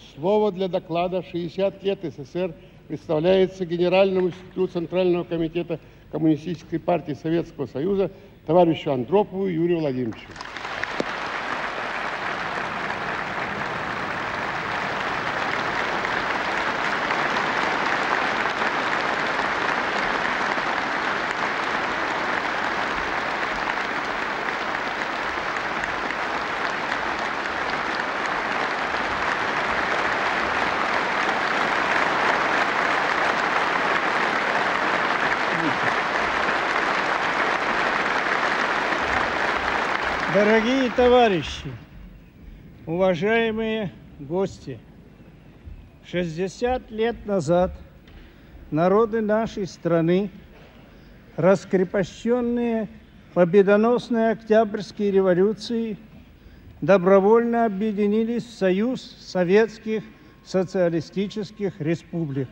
Слово для доклада «60 лет СССР» представляется Генеральному секретарю Центрального комитета Коммунистической партии Советского Союза товарищу Андропову Юрию Владимировичу. Дорогие товарищи, уважаемые гости, 60 лет назад народы нашей страны, раскрепощенные победоносной Октябрьской революцией, добровольно объединились в Союз Советских Социалистических Республик.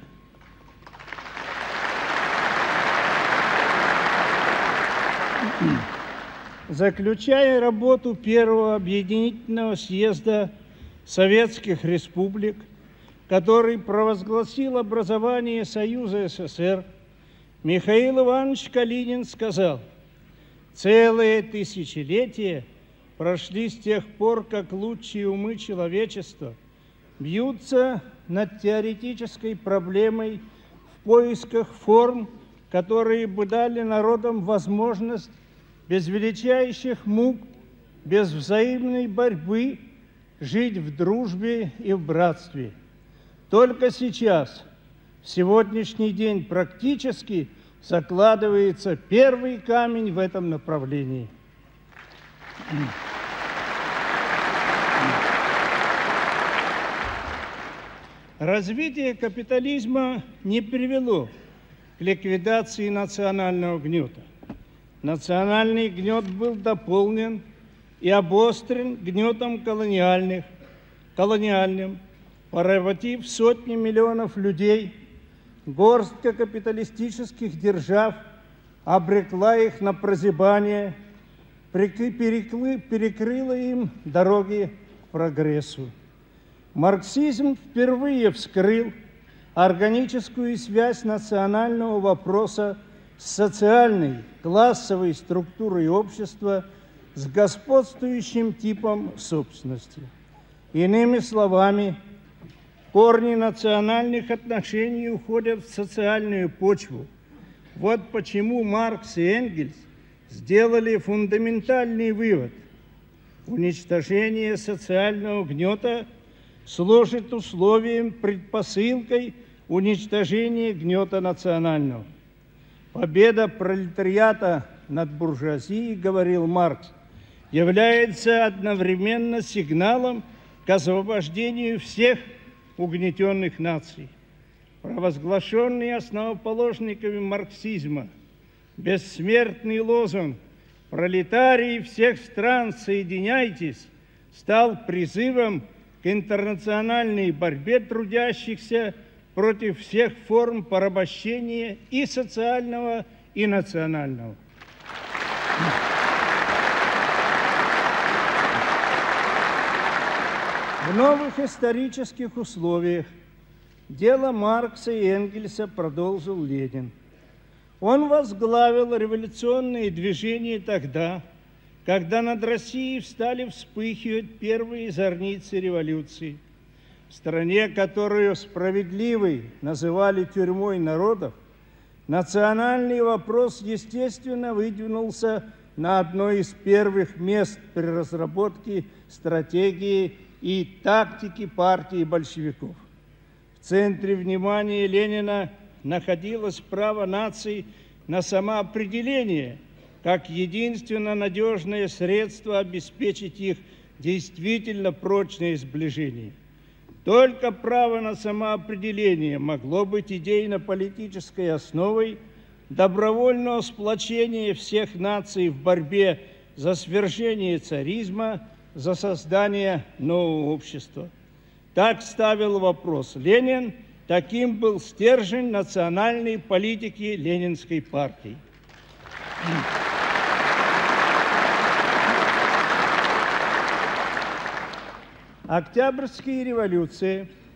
Заключая работу Первого объединительного съезда Советских Республик, который провозгласил образование Союза СССР, Михаил Иванович Калинин сказал: «Целые тысячелетия прошли с тех пор, как лучшие умы человечества бьются над теоретической проблемой в поисках форм, которые бы дали народам возможность без величайших мук, без взаимной борьбы жить в дружбе и в братстве. Только сейчас, в сегодняшний день, практически закладывается первый камень в этом направлении». Развитие капитализма не привело к ликвидации национального гнета. Национальный гнет был дополнен и обострен гнетом колониальным, поработив сотни миллионов людей. Горстка капиталистических держав обрекла их на прозябание, перекрыла им дороги к прогрессу. Марксизм впервые вскрыл органическую связь национального вопроса с социальной, классовой структурой общества, с господствующим типом собственности. Иными словами, корни национальных отношений уходят в социальную почву. Вот почему Маркс и Энгельс сделали фундаментальный вывод: уничтожение социального гнета служит условием, предпосылкой уничтожения гнета национального. Победа пролетариата над буржуазией, говорил Маркс, является одновременно сигналом к освобождению всех угнетенных наций. Провозглашенный основоположниками марксизма бессмертный лозунг «Пролетарии всех стран, соединяйтесь!» стал призывом к интернациональной борьбе трудящихся против всех форм порабощения и социального, и национального. В новых исторических условиях дело Маркса и Энгельса продолжил Ленин. Он возглавил революционные движения тогда, когда над Россией стали вспыхивать первые зорницы революции. В стране, которую справедливой называли тюрьмой народов, национальный вопрос, естественно, выдвинулся на одно из первых мест при разработке стратегии и тактики партии большевиков. В центре внимания Ленина находилось право наций на самоопределение как единственно надежное средство обеспечить их действительно прочное сближение. Только право на самоопределение могло быть идейно-политической основой добровольного сплочения всех наций в борьбе за свержение царизма, за создание нового общества. Так ставил вопрос Ленин, таким был стержень национальной политики Ленинской партии. Октябрьская революция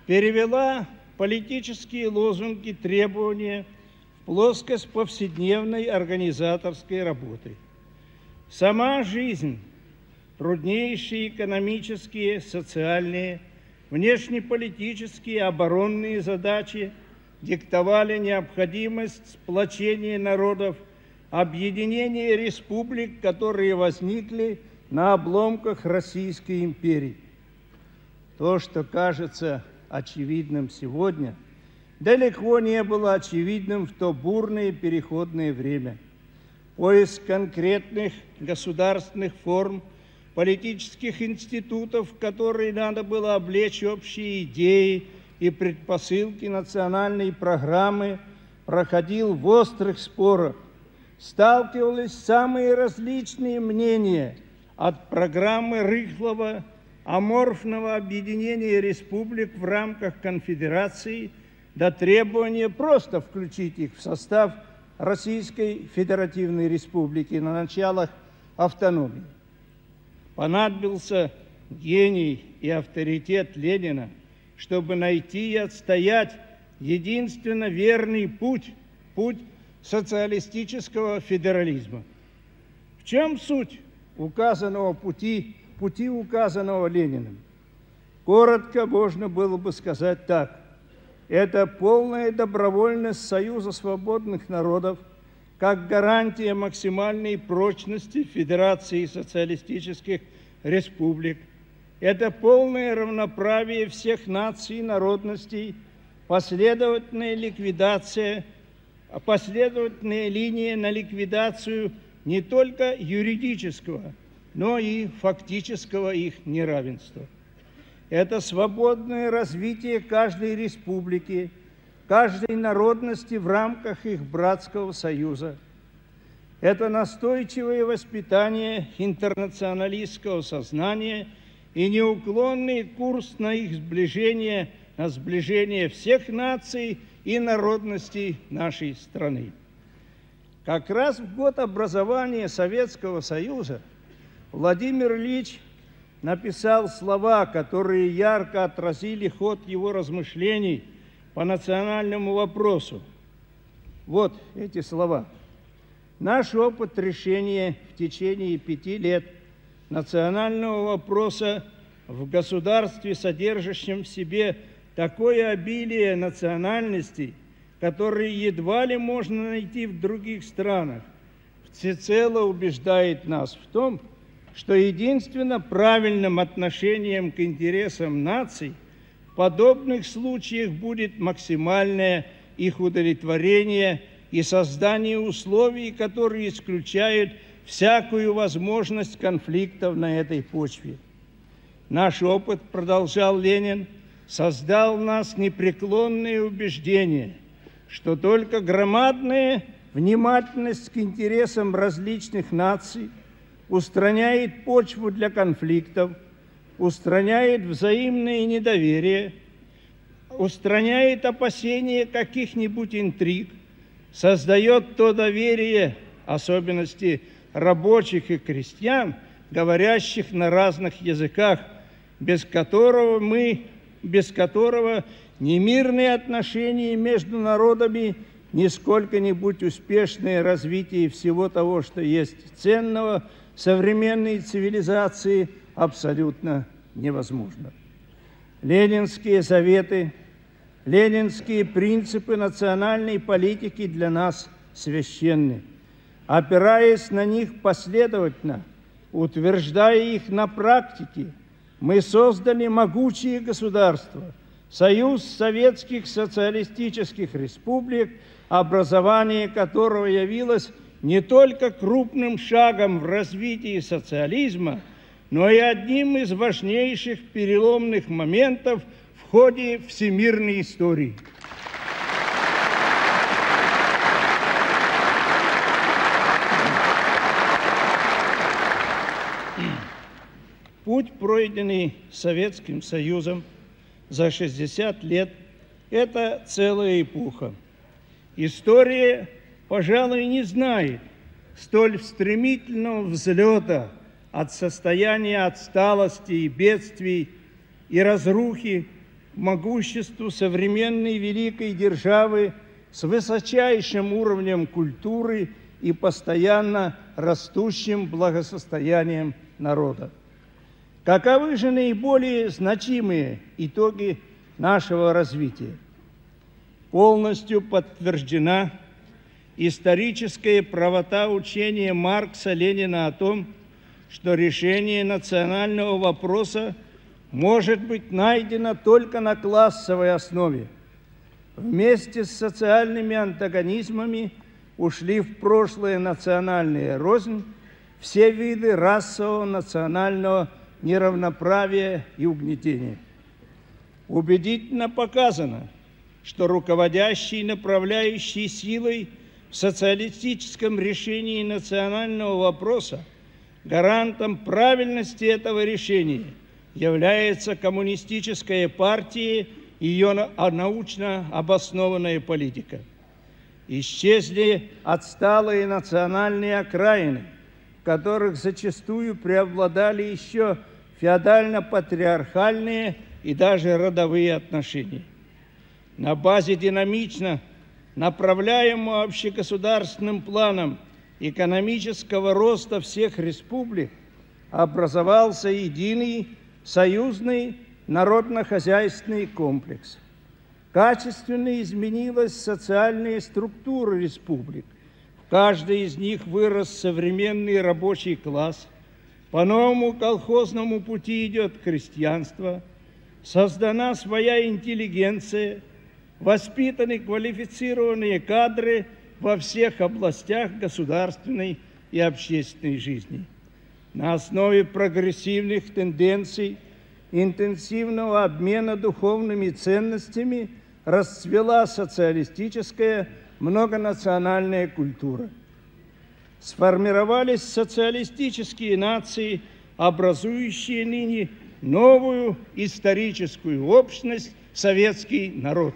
перевела политические лозунги, требования в плоскость повседневной организаторской работы. Сама жизнь, труднейшие экономические, социальные, внешнеполитические, оборонные задачи диктовали необходимость сплочения народов, объединения республик, которые возникли на обломках Российской империи. То, что кажется очевидным сегодня, далеко не было очевидным в то бурное переходное время. Поиск конкретных государственных форм, политических институтов, в которые надо было облечь общие идеи и предпосылки национальной программы, проходил в острых спорах. Сталкивались самые различные мнения, от программы рыхлого, аморфного объединения республик в рамках конфедерации до требования просто включить их в состав Российской Федеративной Республики на началах автономии. Понадобился гений и авторитет Ленина, чтобы найти и отстоять единственно верный путь социалистического федерализма. В чем суть указанного пути, указанного Лениным? Коротко можно было бы сказать так. Это полная добровольность Союза свободных народов как гарантия максимальной прочности Федерации социалистических республик. Это полное равноправие всех наций и народностей, последовательная линия на ликвидацию не только юридического, но и фактического их неравенства. Это свободное развитие каждой республики, каждой народности в рамках их братского союза. Это настойчивое воспитание интернационалистского сознания и неуклонный курс на их сближение, на сближение всех наций и народностей нашей страны. Как раз в год образования Советского Союза Владимир Ильич написал слова, которые ярко отразили ход его размышлений по национальному вопросу. Вот эти слова. Наш опыт решения в течение 5 лет национального вопроса в государстве, содержащем в себе такое обилие национальностей, которые едва ли можно найти в других странах, всецело убеждает нас в том, что единственно правильным отношением к интересам наций в подобных случаях будет максимальное их удовлетворение и создание условий, которые исключают всякую возможность конфликтов на этой почве. Наш опыт, продолжал Ленин, создал в нас непреклонное убеждение, что только громадная внимательность к интересам различных наций устраняет почву для конфликтов, устраняет взаимное недоверие, устраняет опасения каких-нибудь интриг, создает то доверие, особенности рабочих и крестьян, говорящих на разных языках, без которого ни мирные отношения между народами, ни сколько-нибудь успешное развитие всего того, что есть ценного в современной цивилизации, абсолютно невозможно. Ленинские заветы, ленинские принципы национальной политики для нас священны. Опираясь на них последовательно, утверждая их на практике, мы создали могучее государство, Союз Советских Социалистических Республик, образование которого явилось не только крупным шагом в развитии социализма, но и одним из важнейших переломных моментов в ходе всемирной истории. Путь, пройденный Советским Союзом за 60 лет, это целая эпоха. История, пожалуй, не знает столь стремительного взлета от состояния отсталости и бедствий и разрухи могуществу современной великой державы с высочайшим уровнем культуры и постоянно растущим благосостоянием народа. Каковы же наиболее значимые итоги нашего развития? Полностью подтверждена историческая правота учения Маркса Ленина о том, что решение национального вопроса может быть найдено только на классовой основе. Вместе с социальными антагонизмами ушли в прошлое национальная рознь, все виды расового, национального неравноправия и угнетения. Убедительно показано, что руководящей направляющей силой в социалистическом решении национального вопроса, гарантом правильности этого решения является коммунистическая партия и ее научно обоснованная политика. Исчезли отсталые национальные окраины, в которых зачастую преобладали еще феодально-патриархальные и даже родовые отношения. На базе динамично направляемого общегосударственным планом экономического роста всех республик образовался единый союзный народно-хозяйственный комплекс. Качественно изменилась социальная структура республик. В каждой из них вырос современный рабочий класс. По новому колхозному пути идет крестьянство. Создана своя интеллигенция. Воспитаны квалифицированные кадры во всех областях государственной и общественной жизни. На основе прогрессивных тенденций, интенсивного обмена духовными ценностями расцвела социалистическая многонациональная культура. Сформировались социалистические нации, образующие ныне новую историческую общность – советский народ.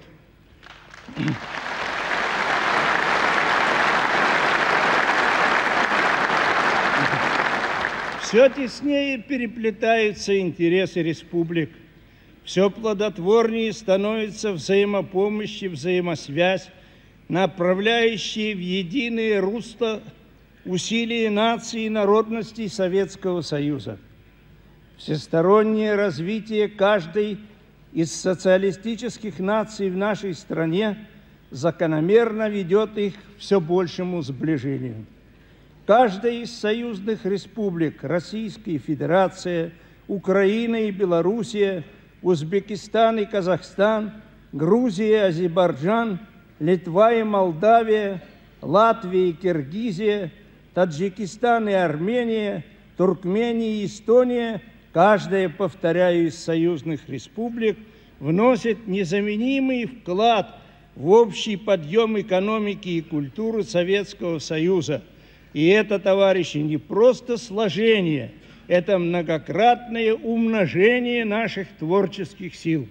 Все теснее переплетаются интересы республик, все плодотворнее становится взаимопомощь и взаимосвязь, направляющие в единое русло усилия наций и народностей Советского Союза. Всестороннее развитие каждой из социалистических наций в нашей стране закономерно ведет их к все большему сближению. Каждая из союзных республик, Российская Федерация, Украина и Белоруссия, Узбекистан и Казахстан, Грузия, Азербайджан, Литва и Молдавия, Латвия и Киргизия, Таджикистан и Армения, Туркмения и Эстония, каждая, повторяю, из союзных республик, вносит незаменимый вклад в общий подъем экономики и культуры Советского Союза. И это, товарищи, не просто сложение, это многократное умножение наших творческих сил.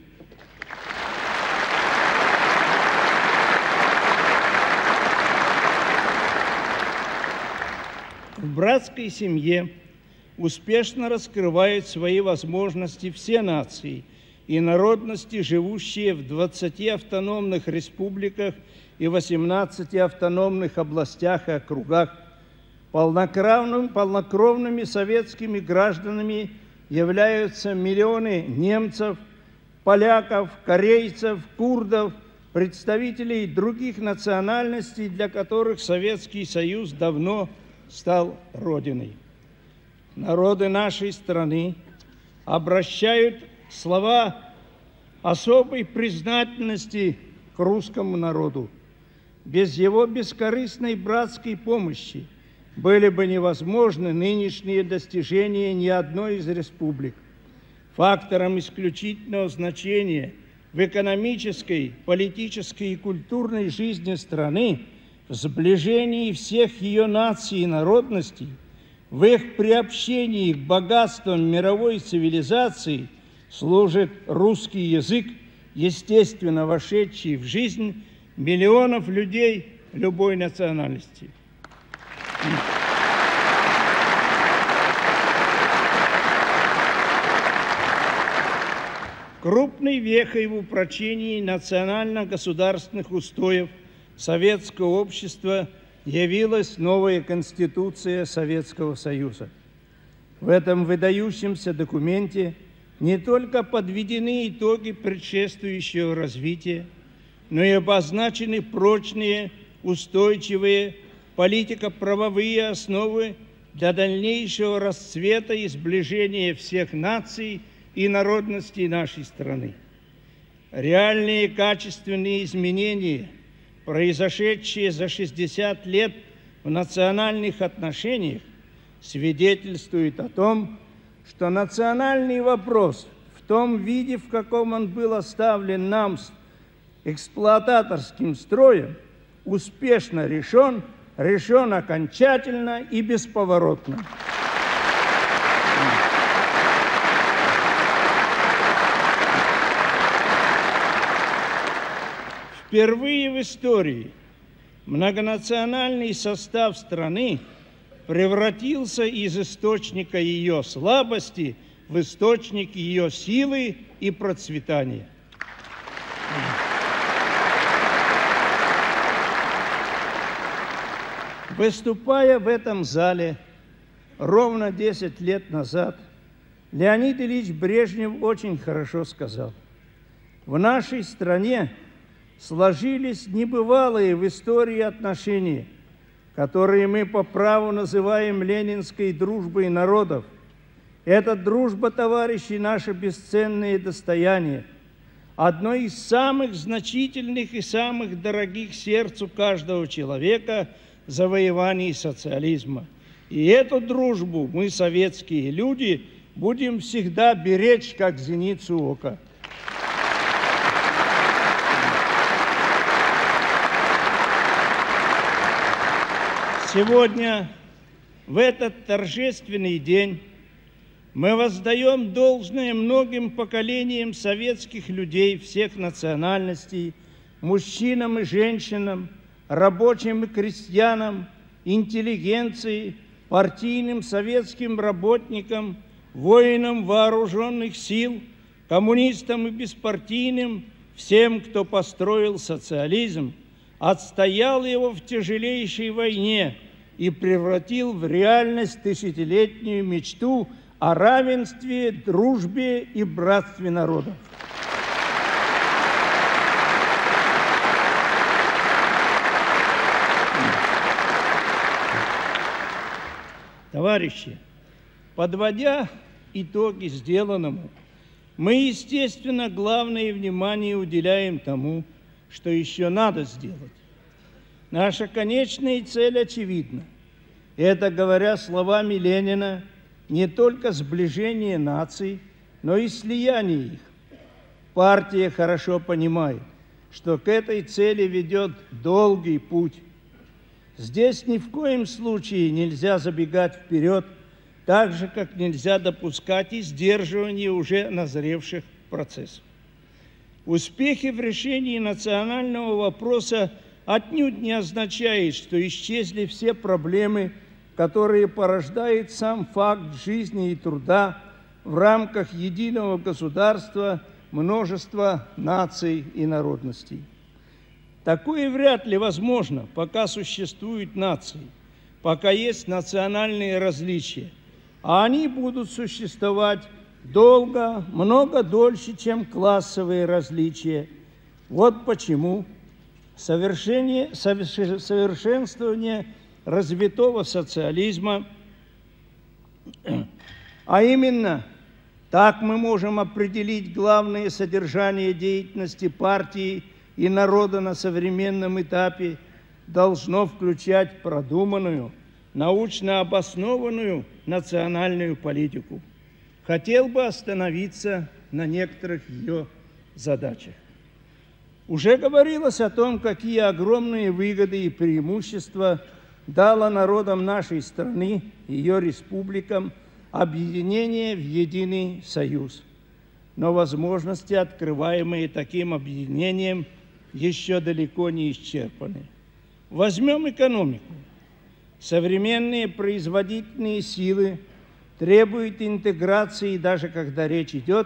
В братской семье успешно раскрывают свои возможности все нации и народности, живущие в 20 автономных республиках и 18 автономных областях и округах. Полнокровными советскими гражданами являются миллионы немцев, поляков, корейцев, курдов, представителей других национальностей, для которых Советский Союз давно стал родиной. Народы нашей страны обращают слова особой признательности к русскому народу. Без его бескорыстной братской помощи были бы невозможны нынешние достижения ни одной из республик. Фактором исключительного значения в экономической, политической и культурной жизни страны, в сближении всех ее наций и народностей, в их приобщении к богатствам мировой цивилизации служит русский язык, естественно вошедший в жизнь миллионов людей любой национальности. Крупной вехой в упрочении национально-государственных устоев советского общества явилась новая Конституция Советского Союза. В этом выдающемся документе не только подведены итоги предшествующего развития, но и обозначены прочные, устойчивые политико-правовые основы для дальнейшего расцвета и сближения всех наций и народностей нашей страны. Реальные качественные изменения, произошедшие за 60 лет в национальных отношениях, свидетельствуют о том, что национальный вопрос в том виде, в каком он был оставлен нам эксплуататорским строем, успешно решен окончательно и бесповоротно. Впервые в истории многонациональный состав страны превратился из источника ее слабости в источник ее силы и процветания. Выступая в этом зале ровно 10 лет назад, Леонид Ильич Брежнев очень хорошо сказал: в нашей стране сложились небывалые в истории отношения, которые мы по праву называем ленинской дружбой народов. Эта дружба, товарищи, наше бесценное достояние, одно из самых значительных и самых дорогих сердцу каждого человека завоеваний социализма. И эту дружбу мы, советские люди, будем всегда беречь, как зеницу ока. Сегодня, в этот торжественный день, мы воздаем должное многим поколениям советских людей всех национальностей, мужчинам и женщинам, рабочим и крестьянам, интеллигенции, партийным советским работникам, воинам вооруженных сил, коммунистам и беспартийным, всем, кто построил социализм, отстоял его в тяжелейшей войне и превратил в реальность тысячелетнюю мечту о равенстве, дружбе и братстве народов. Товарищи, подводя итоги сделанному, мы, естественно, главное внимание уделяем тому, что еще надо сделать. Наша конечная цель очевидна. Это, говоря словами Ленина, не только сближение наций, но и слияние их. Партия хорошо понимает, что к этой цели ведет долгий путь. Здесь ни в коем случае нельзя забегать вперед, так же, как нельзя допускать и сдерживание уже назревших процессов. Успехи в решении национального вопроса отнюдь не означает, что исчезли все проблемы, которые порождает сам факт жизни и труда в рамках единого государства множества наций и народностей. Такое вряд ли возможно, пока существуют нации, пока есть национальные различия, а они будут существовать долго, много дольше, чем классовые различия. Вот почему совершенствование развитого социализма, а именно так мы можем определить главное содержание деятельности партии и народа на современном этапе, должно включать продуманную, научно обоснованную национальную политику. Хотел бы остановиться на некоторых ее задачах. Уже говорилось о том, какие огромные выгоды и преимущества дало народам нашей страны, ее республикам, объединение в единый союз. Но возможности, открываемые таким объединением, еще далеко не исчерпаны. Возьмем экономику. Современные производительные силы требуют интеграции, даже когда речь идет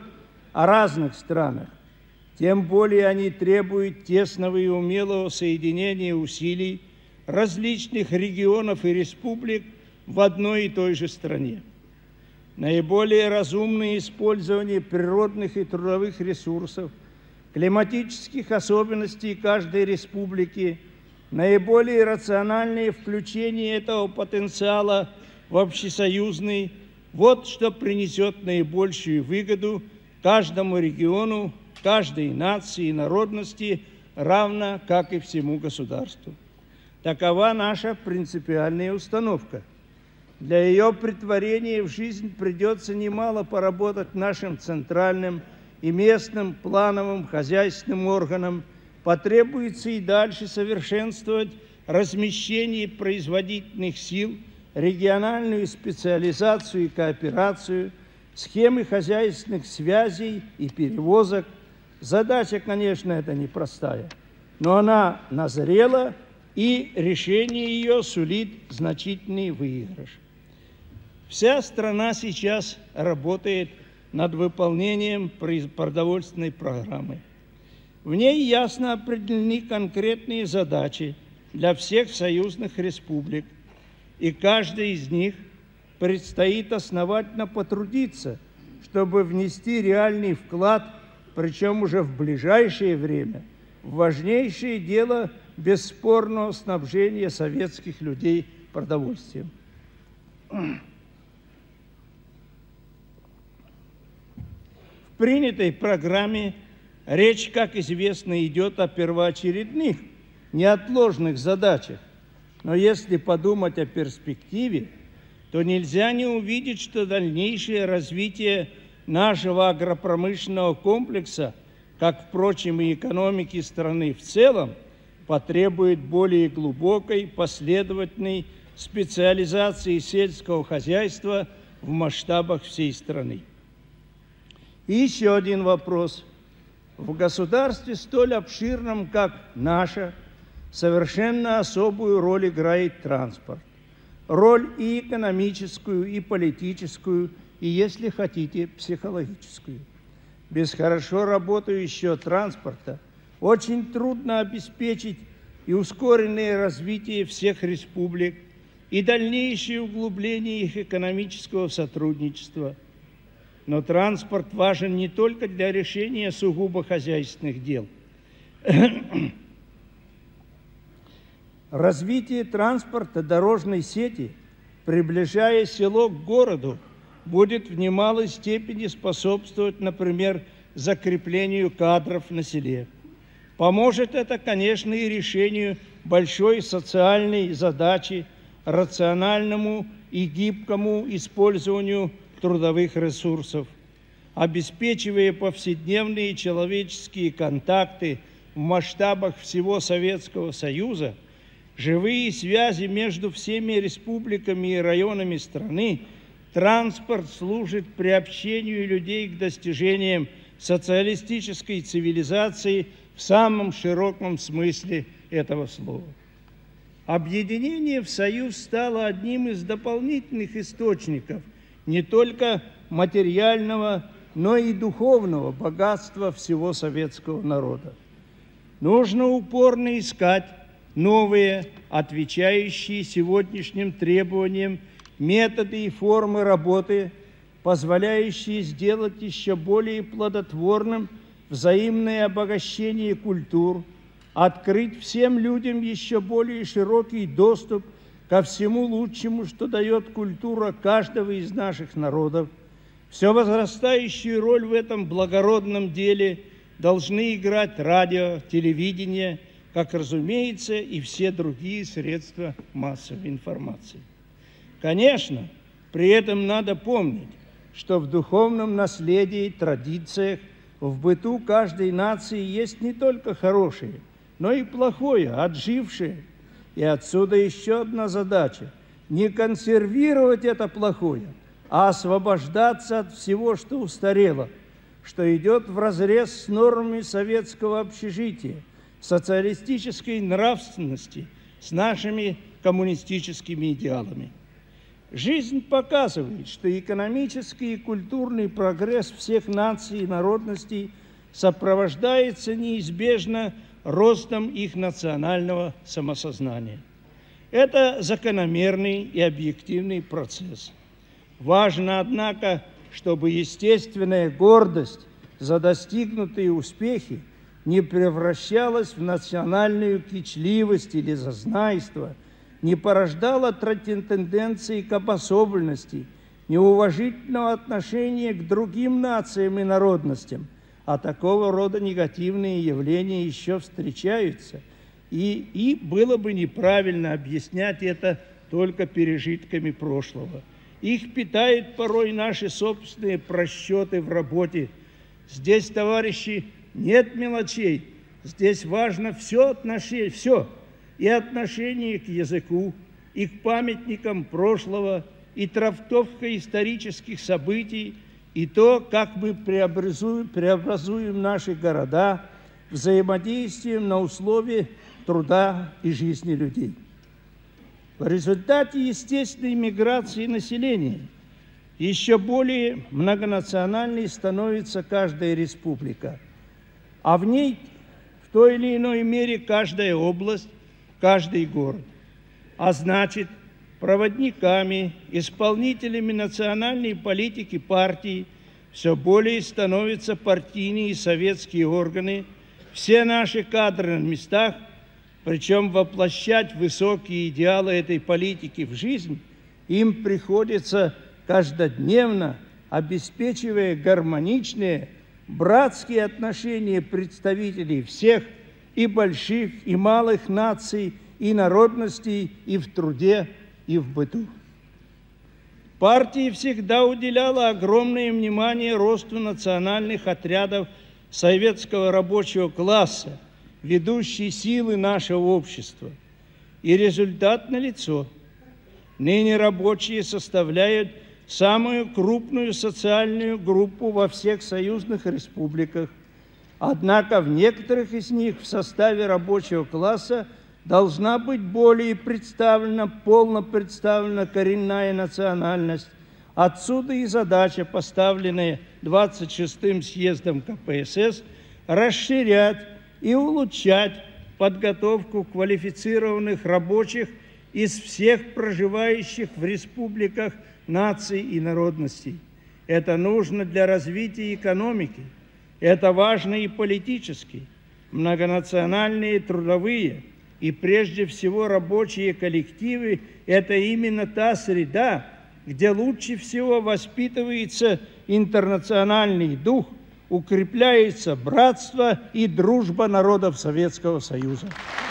о разных странах, тем более они требуют тесного и умелого соединения усилий различных регионов и республик в одной и той же стране. Наиболее разумное использование природных и трудовых ресурсов, климатических особенностей каждой республики, наиболее рациональное включение этого потенциала в общесоюзный – вот что принесет наибольшую выгоду каждому региону, каждой нации и народности, равно как и всему государству. Такова наша принципиальная установка. Для ее претворения в жизнь придется немало поработать нашим центральным и местным плановым хозяйственным органам, потребуется и дальше совершенствовать размещение производительных сил, региональную специализацию и кооперацию, схемы хозяйственных связей и перевозок. Задача, конечно, это непростая, но она назрела, и решение ее сулит значительный выигрыш. Вся страна сейчас работает над выполнением продовольственной программы. В ней ясно определены конкретные задачи для всех союзных республик, и каждой из них предстоит основательно потрудиться, чтобы внести реальный вклад, причем уже в ближайшее время, в важнейшее дело бесспорного снабжения советских людей продовольствием. В принятой программе речь, как известно, идет о первоочередных, неотложных задачах. Но если подумать о перспективе, то нельзя не увидеть, что дальнейшее развитие нашего агропромышленного комплекса, как, впрочем, и экономики страны в целом, потребует более глубокой, последовательной специализации сельского хозяйства в масштабах всей страны. И еще один вопрос. В государстве столь обширном, как наше, совершенно особую роль играет транспорт. Роль и экономическую, и политическую, и, если хотите, психологическую. Без хорошо работающего транспорта очень трудно обеспечить и ускоренное развитие всех республик, и дальнейшее углубление их экономического сотрудничества. Но транспорт важен не только для решения сугубо хозяйственных дел. Развитие транспорта дорожной сети, приближая село к городу, будет в немалой степени способствовать, например, закреплению кадров на селе. Поможет это, конечно, и решению большой социальной задачи, рациональному и гибкому использованию трудовых ресурсов, обеспечивая повседневные человеческие контакты в масштабах всего Советского Союза. Живые связи между всеми республиками и районами страны, транспорт служит приобщению людей к достижениям социалистической цивилизации в самом широком смысле этого слова. Объединение в Союз стало одним из дополнительных источников не только материального, но и духовного богатства всего советского народа. Нужно упорно искать новые, отвечающие сегодняшним требованиям, методы и формы работы, позволяющие сделать еще более плодотворным взаимное обогащение культур, открыть всем людям еще более широкий доступ ко всему лучшему, что дает культура каждого из наших народов. Все возрастающую роль в этом благородном деле должны играть радио, телевидение, как, разумеется, и все другие средства массовой информации. Конечно, при этом надо помнить, что в духовном наследии, традициях, в быту каждой нации есть не только хорошее, но и плохое, отжившее. И отсюда еще одна задача – не консервировать это плохое, а освобождаться от всего, что устарело, что идет вразрез с нормами советского общежития, социалистической нравственности, с нашими коммунистическими идеалами. Жизнь показывает, что экономический и культурный прогресс всех наций и народностей сопровождается неизбежно ростом их национального самосознания. Это закономерный и объективный процесс. Важно, однако, чтобы естественная гордость за достигнутые успехи не превращалась в национальную кичливость или зазнайство, не порождала тенденции к обособленности, неуважительного отношения к другим нациям и народностям, а такого рода негативные явления еще встречаются, и было бы неправильно объяснять это только пережитками прошлого. Их питают порой наши собственные просчеты в работе. Здесь, товарищи, нет мелочей, здесь важно все и отношение к языку, и к памятникам прошлого, и трактовка исторических событий, и то, как мы преобразуем наши города, взаимодействием на условиях труда и жизни людей. В результате естественной миграции населения еще более многонациональной становится каждая республика, а в ней в той или иной мере каждая область, каждый город. А значит, проводниками, исполнителями национальной политики партии все более становятся партийные и советские органы, все наши кадры на местах, причем воплощать высокие идеалы этой политики в жизнь им приходится каждодневно, обеспечивая гармоничные, братские отношения представителей всех и больших, и малых наций, и народностей, и в труде, и в быту. Партия всегда уделяла огромное внимание росту национальных отрядов советского рабочего класса, ведущей силы нашего общества. И результат налицо. Ныне рабочие составляют самую крупную социальную группу во всех союзных республиках. Однако в некоторых из них в составе рабочего класса должна быть более полно представлена коренная национальность. Отсюда и задача, поставленная 26-м съездом КПСС, расширять и улучшать подготовку квалифицированных рабочих из всех проживающих в республиках наций и народностей. Это нужно для развития экономики, это важно и политически. Многонациональные трудовые и прежде всего рабочие коллективы – это именно та среда, где лучше всего воспитывается интернациональный дух, укрепляется братство и дружба народов Советского Союза.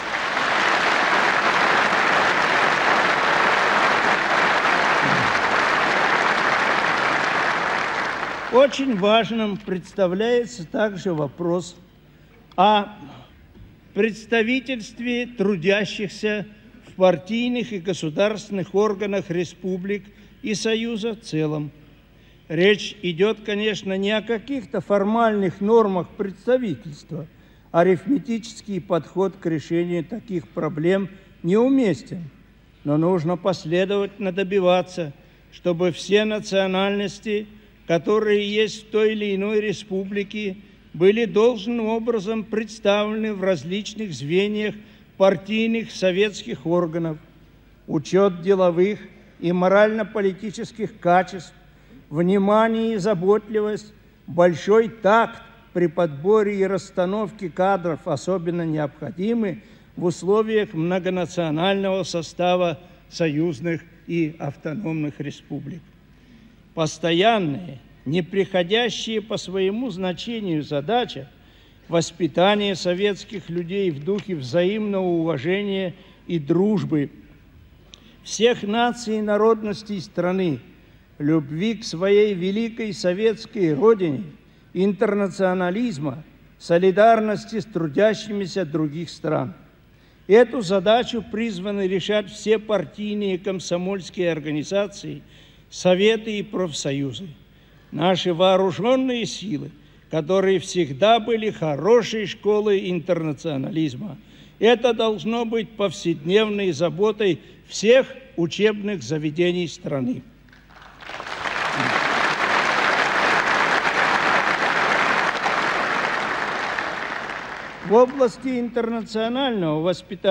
Очень важным представляется также вопрос о представительстве трудящихся в партийных и государственных органах республик и Союза в целом. Речь идет, конечно, не о каких-то формальных нормах представительства. Арифметический подход к решению таких проблем неуместен. Но нужно последовательно добиваться, чтобы все национальности, которые есть в той или иной республике, были должным образом представлены в различных звеньях партийных советских органов. Учет деловых и морально-политических качеств, внимание и заботливость, большой такт при подборе и расстановке кадров особенно необходимы в условиях многонационального состава союзных и автономных республик. Постоянные, неприходящие по своему значению задача воспитания советских людей в духе взаимного уважения и дружбы всех наций и народностей страны, любви к своей великой советской родине, интернационализма, солидарности с трудящимися других стран. Эту задачу призваны решать все партийные и комсомольские организации, советы и профсоюзы. Наши вооруженные силы, которые всегда были хорошей школой интернационализма, Это должно быть повседневной заботой всех учебных заведений страны. В области интернационального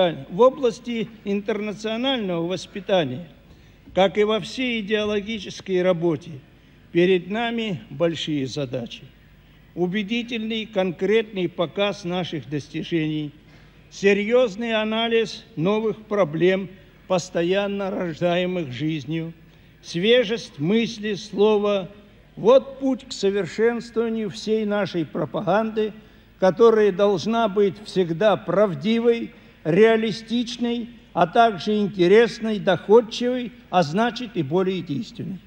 воспитания, как и во всей идеологической работе, перед нами большие задачи. Убедительный, конкретный показ наших достижений, серьезный анализ новых проблем, постоянно рождаемых жизнью, свежесть мысли, слова – вот путь к совершенствованию всей нашей пропаганды, которая должна быть всегда правдивой, реалистичной, а также интересной, доходчивой, а значит и более действенной.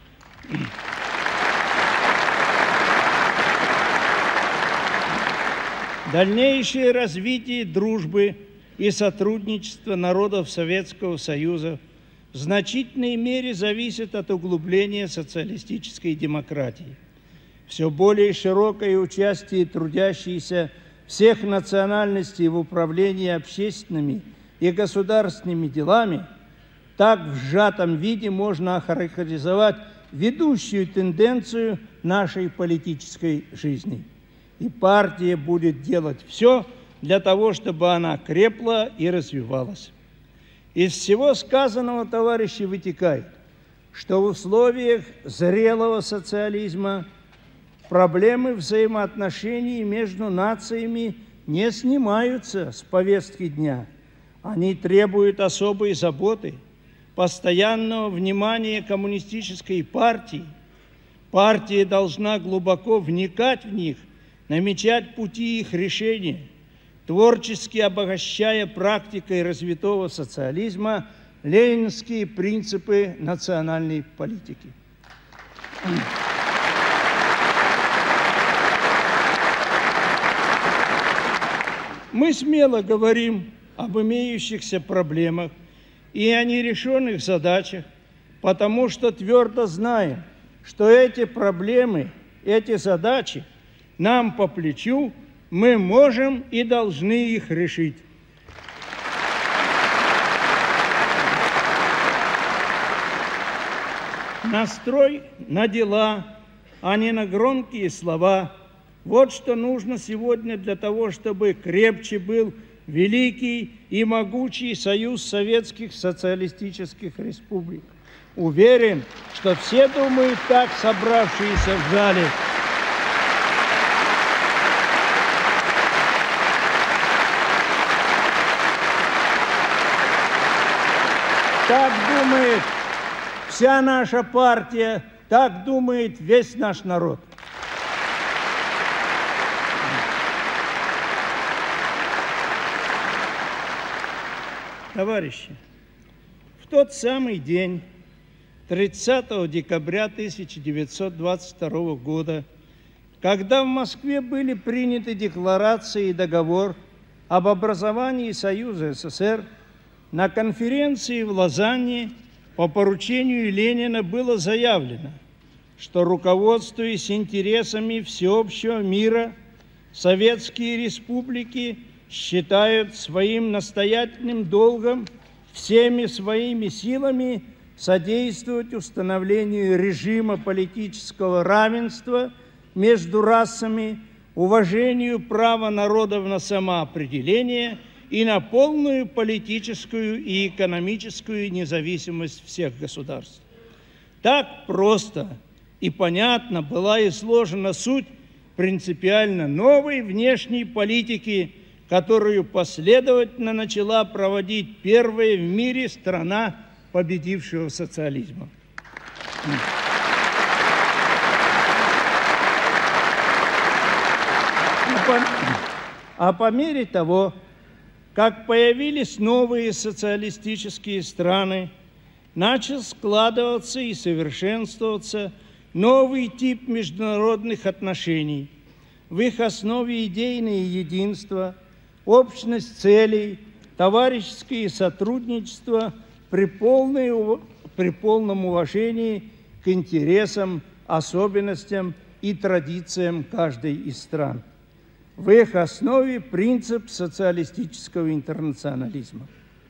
Дальнейшее развитие дружбы и сотрудничества народов Советского Союза в значительной мере зависит от углубления социалистической демократии. Все более широкое участие трудящихся всех национальностей в управлении общественными и государственными делами, так в сжатом виде можно охарактеризовать ведущую тенденцию нашей политической жизни. И партия будет делать все для того, чтобы она крепла и развивалась. Из всего сказанного, товарищи, вытекает, что в условиях зрелого социализма проблемы взаимоотношений между нациями не снимаются с повестки дня. Они требуют особой заботы, постоянного внимания коммунистической партии. Партия должна глубоко вникать в них, намечать пути их решения, творчески обогащая практикой развитого социализма ленинские принципы национальной политики. Мы смело говорим об имеющихся проблемах и о нерешенных задачах, потому что твердо знаем, что эти проблемы, эти задачи нам по плечу, мы можем и должны их решить. Настрой на дела, а не на громкие слова. Вот что нужно сегодня для того, чтобы крепче был великий и могучий союз советских социалистических республик. Уверен, что все думают так, собравшиеся в зале. Так думает вся наша партия, так думает весь наш народ. Товарищи, в тот самый день, 30 декабря 1922 года, когда в Москве были приняты декларация и договор об образовании Союза СССР, на конференции в Лозанне по поручению Ленина было заявлено, что, руководствуясь интересами всеобщего мира, советские республики считают своим настоятельным долгом всеми своими силами содействовать установлению режима политического равенства между расами, уважению права народов на самоопределение и на полную политическую и экономическую независимость всех государств. Так просто и понятно была изложена суть принципиально новой внешней политики, которую последовательно начала проводить первая в мире страна победившего социализма. А по мере того, как появились новые социалистические страны, начал складываться и совершенствоваться новый тип международных отношений. В их основе идейное единство, общность целей, товарищеское сотрудничество при полном уважении к интересам, особенностям и традициям каждой из стран. В их основе принцип социалистического интернационализма.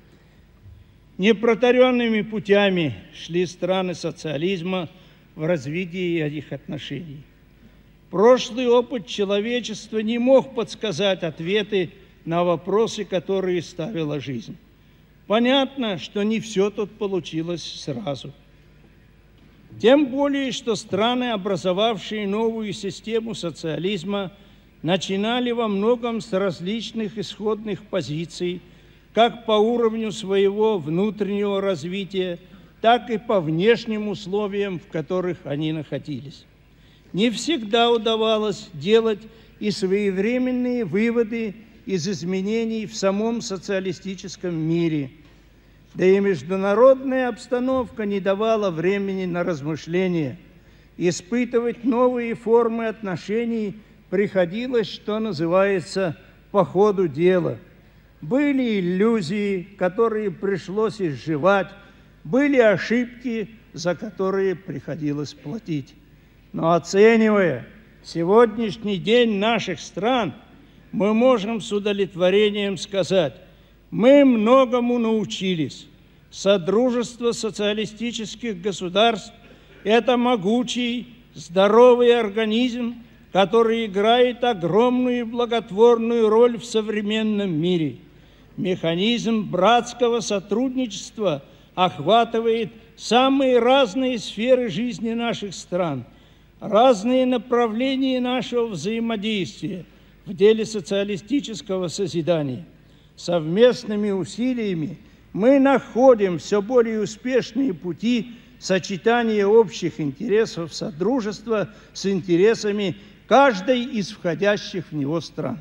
Непротаренными путями шли страны социализма в развитии этих отношений. Прошлый опыт человечества не мог подсказать ответы на вопросы, которые ставила жизнь. Понятно, что не все тут получилось сразу. Тем более, что страны, образовавшие новую систему социализма, начинали во многом с различных исходных позиций, как по уровню своего внутреннего развития, так и по внешним условиям, в которых они находились. Не всегда удавалось делать и своевременные выводы из изменений в самом социалистическом мире. Да и международная обстановка не давала времени на размышления. Испытывать новые формы отношений приходилось, что называется, по ходу дела. Были иллюзии, которые пришлось изживать, были ошибки, за которые приходилось платить. Но оценивая сегодняшний день наших стран, мы можем с удовлетворением сказать, мы многому научились. Содружество социалистических государств – это могучий, здоровый организм, который играет огромную и благотворную роль в современном мире. Механизм братского сотрудничества охватывает самые разные сферы жизни наших стран, разные направления нашего взаимодействия в деле социалистического созидания. Совместными усилиями мы находим все более успешные пути сочетания общих интересов Содружества с интересами каждой из входящих в него стран.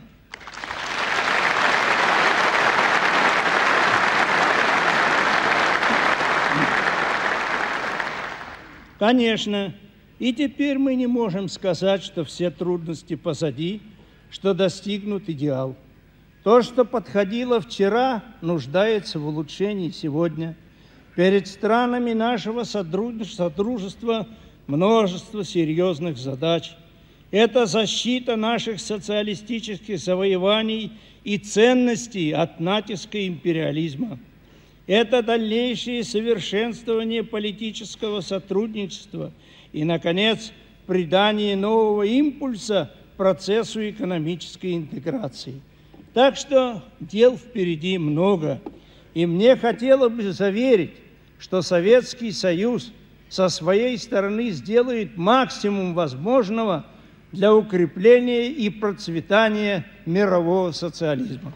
Конечно, и теперь мы не можем сказать, что все трудности позади, что достигнут идеал. То, что подходило вчера, нуждается в улучшении сегодня. Перед странами нашего содружества множество серьезных задач. Это защита наших социалистических завоеваний и ценностей от натиска империализма. Это дальнейшее совершенствование политического сотрудничества и, наконец, придание нового импульса процессу экономической интеграции. Так что дел впереди много, и мне хотелось бы заверить, что Советский Союз со своей стороны сделает максимум возможного для укрепления и процветания мирового социализма.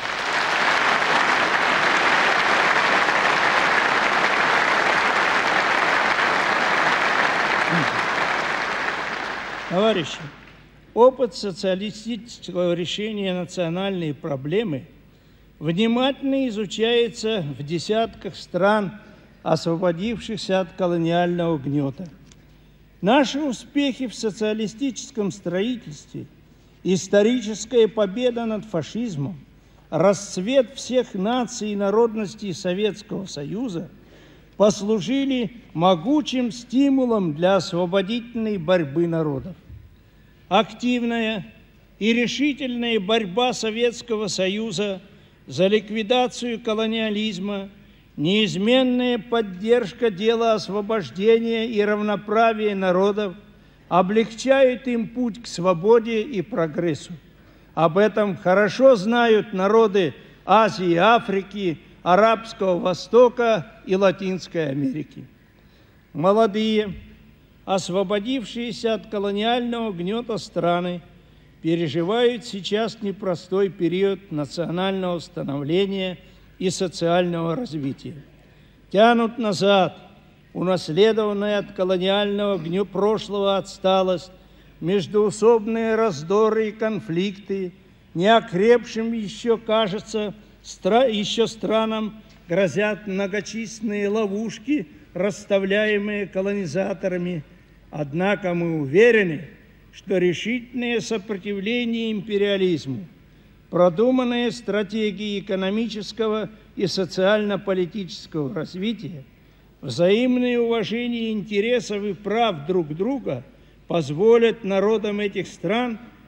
Товарищи, опыт социалистического решения национальной проблемы внимательно изучается в десятках стран, освободившихся от колониального гнета. Наши успехи в социалистическом строительстве, историческая победа над фашизмом, расцвет всех наций и народностей Советского Союза послужили могучим стимулом для освободительной борьбы народов. Активная и решительная борьба Советского Союза за ликвидацию колониализма, неизменная поддержка дела освобождения и равноправия народов облегчают им путь к свободе и прогрессу. Об этом хорошо знают народы Азии, Африки, Арабского Востока и Латинской Америки. Молодые, освободившиеся от колониального гнета страны, переживают сейчас непростой период национального становления и социального развития. Тянут назад унаследованная от колониального прошлого отсталость, междоусобные раздоры и конфликты, неокрепшим еще, кажется, еще странам грозят многочисленные ловушки, расставляемые колонизаторами. Однако мы уверены, что решительное сопротивление империализму, продуманные стратегии экономического и социально-политического развития, взаимное уважение интересов и прав друг друга позволят народам этих стран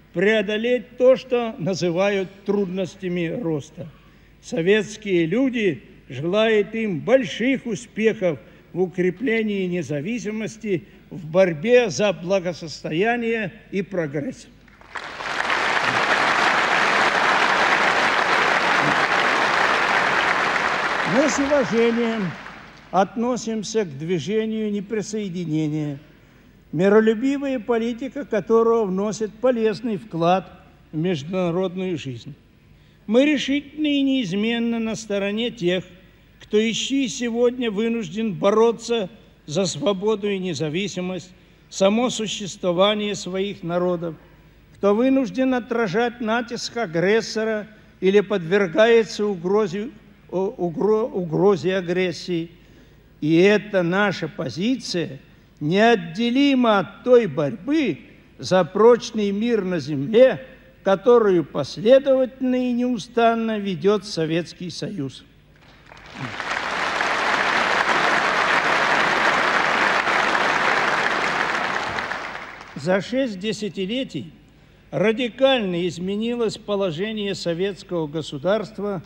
преодолеть то, что называют трудностями роста. Советские люди желают им больших успехов в укреплении независимости, в борьбе за благосостояние и прогресс. Мы с уважением относимся к движению неприсоединения, миролюбивая политика которого вносит полезный вклад в международную жизнь. Мы решительно и неизменно на стороне тех, кто еще сегодня вынужден бороться за свободу и независимость, само существование своих народов, кто вынужден отражать натиск агрессора или подвергается угрозе агрессии. И эта наша позиция неотделима от той борьбы за прочный мир на земле, которую последовательно и неустанно ведет Советский Союз. За 6 десятилетий радикально изменилось положение советского государства,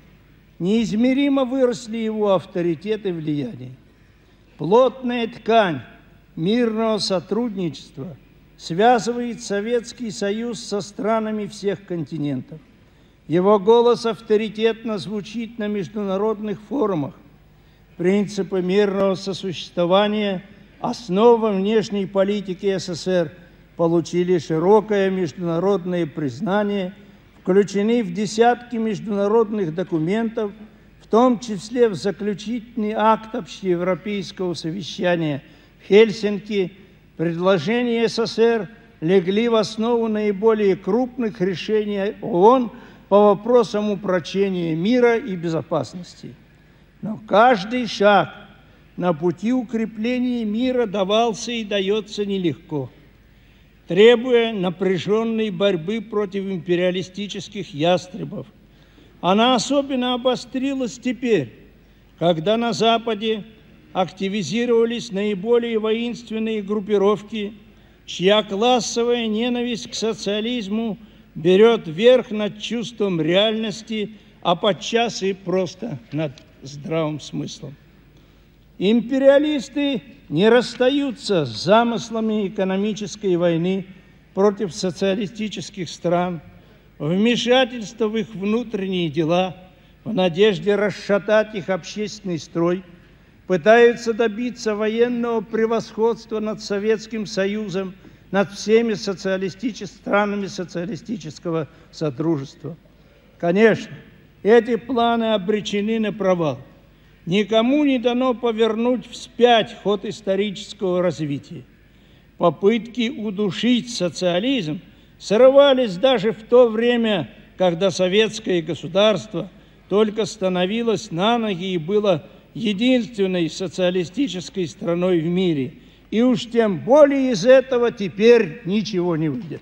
неизмеримо выросли его авторитет и влияние. Плотная ткань мирного сотрудничества связывает Советский Союз со странами всех континентов. Его голос авторитетно звучит на международных форумах. Принципы мирного сосуществования, основа внешней политики СССР, получили широкое международное признание, включены в десятки международных документов, в том числе в заключительный акт общеевропейского совещания в Хельсинки. Предложения СССР легли в основу наиболее крупных решений ООН по вопросам упрочения мира и безопасности. Но каждый шаг на пути укрепления мира давался и дается нелегко, требуя напряженной борьбы против империалистических ястребов. Она особенно обострилась теперь, когда на Западе активизировались наиболее воинственные группировки, чья классовая ненависть к социализму берет верх над чувством реальности, а подчас и просто над здравым смыслом. Империалисты не расстаются с замыслами экономической войны против социалистических стран, вмешательства в их внутренние дела в надежде расшатать их общественный строй, пытаются добиться военного превосходства над Советским Союзом, над всеми странами социалистического содружества. Конечно, эти планы обречены на провал. Никому не дано повернуть вспять ход исторического развития. Попытки удушить социализм срывались даже в то время, когда советское государство только становилось на ноги и было единственной социалистической страной в мире. И уж тем более из этого теперь ничего не выйдет.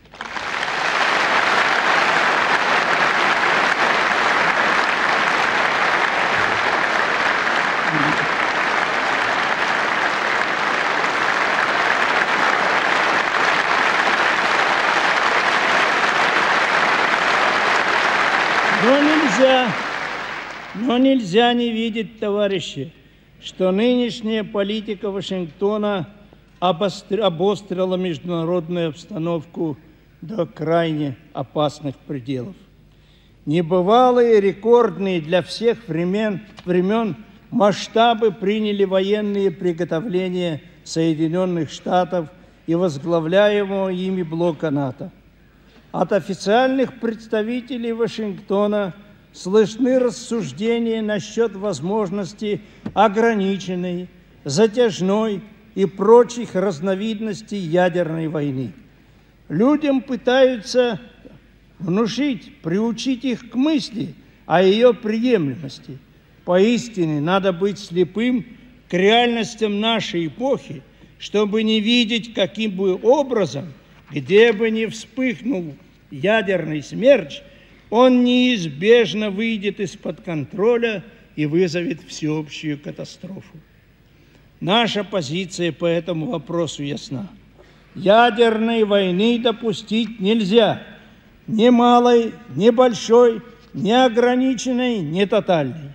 Но нельзя не видеть, товарищи, что нынешняя политика Вашингтона обострила международную обстановку до крайне опасных пределов. Небывалые, рекордные для всех времен масштабы приняли военные приготовления Соединенных Штатов и возглавляемого ими блока НАТО. От официальных представителей Вашингтона слышны рассуждения насчет возможности ограниченной, затяжной и прочих разновидностей ядерной войны. Людям пытаются внушить, приучить их к мысли о ее приемлемости. Поистине надо быть слепым к реальностям нашей эпохи, чтобы не видеть, каким бы образом, где бы ни вспыхнул ядерный смерч, он неизбежно выйдет из-под контроля и вызовет всеобщую катастрофу. Наша позиция по этому вопросу ясна. Ядерной войны допустить нельзя, ни малой, ни большой, ни ограниченной, ни тотальной.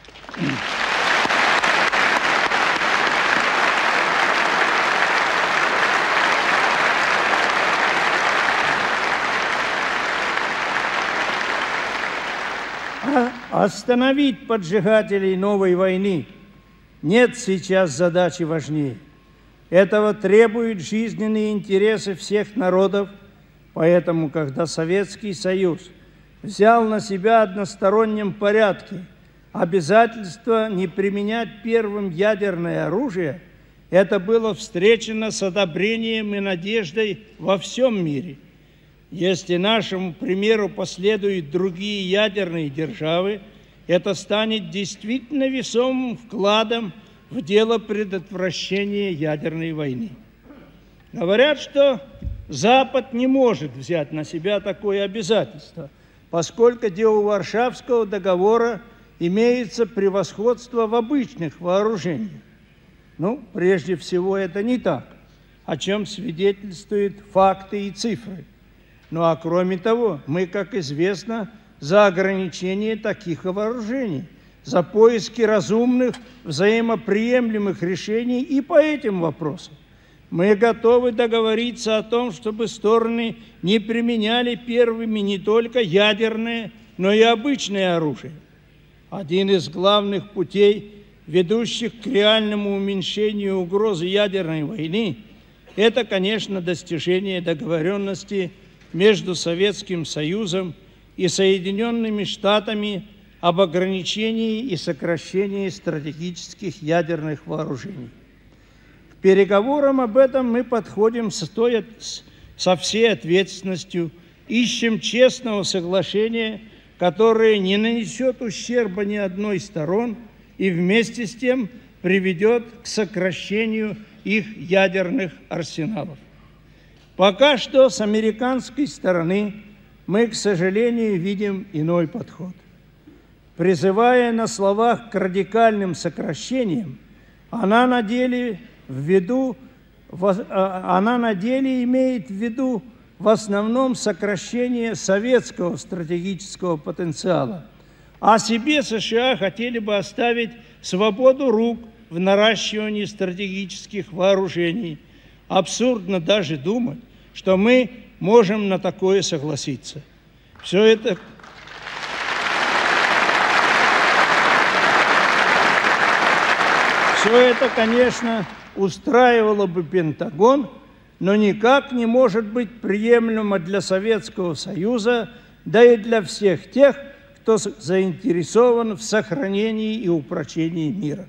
Остановить поджигателей новой войны нет сейчас задачи важнее. Этого требуют жизненные интересы всех народов, поэтому, когда Советский Союз взял на себя в одностороннем порядке обязательство не применять первым ядерное оружие, это было встречено с одобрением и надеждой во всем мире. Если нашему примеру последуют другие ядерные державы, это станет действительно весомым вкладом в дело предотвращения ядерной войны. Говорят, что Запад не может взять на себя такое обязательство, поскольку дело Варшавского договора имеется превосходство в обычных вооружениях. Ну, прежде всего, это не так, о чем свидетельствуют факты и цифры. Ну а кроме того, мы, как известно, за ограничение таких вооружений, за поиски разумных, взаимоприемлемых решений и по этим вопросам. Мы готовы договориться о том, чтобы стороны не применяли первыми не только ядерное, но и обычное оружие. Один из главных путей, ведущих к реальному уменьшению угрозы ядерной войны, это, конечно, достижение договоренности между Советским Союзом и Соединенными Штатами об ограничении и сокращении стратегических ядерных вооружений. К переговорам об этом мы подходим со всей ответственностью, ищем честного соглашения, которое не нанесет ущерба ни одной из сторон и вместе с тем приведет к сокращению их ядерных арсеналов. Пока что с американской стороны мы, к сожалению, видим иной подход. Призывая на словах к радикальным сокращениям, она на деле имеет в виду в основном сокращение советского стратегического потенциала, а себе США хотели бы оставить свободу рук в наращивании стратегических вооружений. Абсурдно даже думать, что мы можем на такое согласиться. Все это конечно, устраивало бы Пентагон, но никак не может быть приемлемо для Советского Союза, да и для всех тех, кто заинтересован в сохранении и упрочении мира.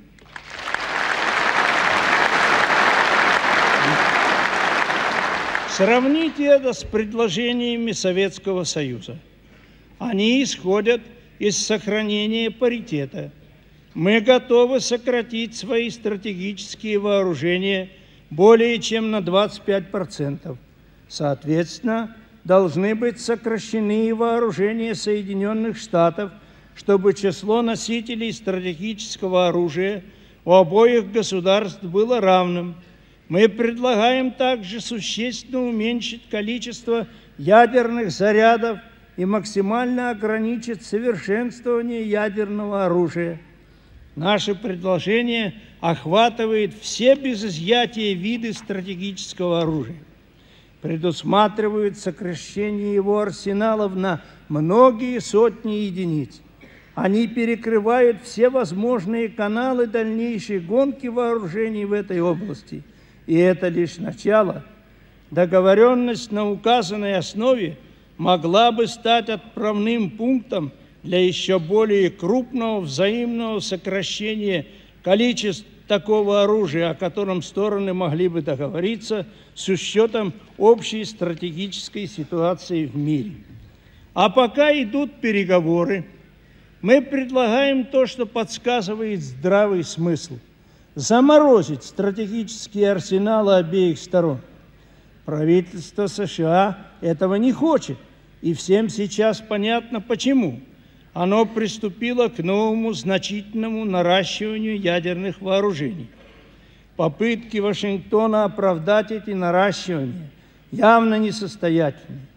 Сравните это с предложениями Советского Союза. Они исходят из сохранения паритета. Мы готовы сократить свои стратегические вооружения более чем на 25%. Соответственно, должны быть сокращены и вооружения Соединенных Штатов, чтобы число носителей стратегического оружия у обоих государств было равным. Мы предлагаем также существенно уменьшить количество ядерных зарядов и максимально ограничить совершенствование ядерного оружия. Наше предложение охватывает все без изъятия виды стратегического оружия. Предусматривает сокращение его арсеналов на многие сотни единиц. Они перекрывают все возможные каналы дальнейшей гонки вооружений в этой области. И это лишь начало. Договоренность на указанной основе могла бы стать отправным пунктом для еще более крупного взаимного сокращения количества такого оружия, о котором стороны могли бы договориться с учетом общей стратегической ситуации в мире. А пока идут переговоры, мы предлагаем то, что подсказывает здравый смысл – заморозить стратегические арсеналы обеих сторон. Правительство США этого не хочет, и всем сейчас понятно почему. Оно приступило к новому значительному наращиванию ядерных вооружений. Попытки Вашингтона оправдать эти наращивания явно несостоятельны.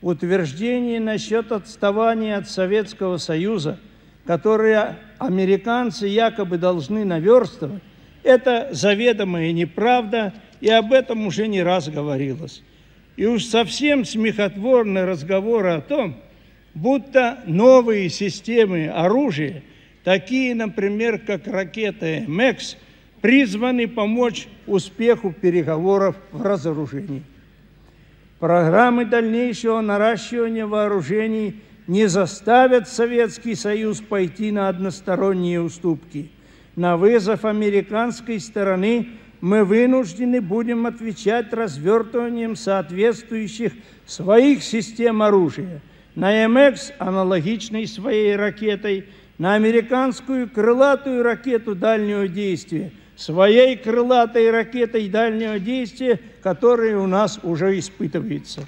утверждение насчет отставания от Советского Союза, которые американцы якобы должны наверстывать, это заведомая неправда, и об этом уже не раз говорилось. И уж совсем смехотворны разговоры о том, будто новые системы оружия, такие, например, как ракеты МЭКС, призваны помочь успеху переговоров в разоружении. Программы дальнейшего наращивания вооружений не заставят Советский Союз пойти на односторонние уступки. На вызов американской стороны мы вынуждены будем отвечать развертыванием соответствующих своих систем оружия. На МЭКС аналогичной своей ракетой, на американскую крылатую ракету дальнего действия, своей крылатой ракетой дальнего действия, которая у нас уже испытывается.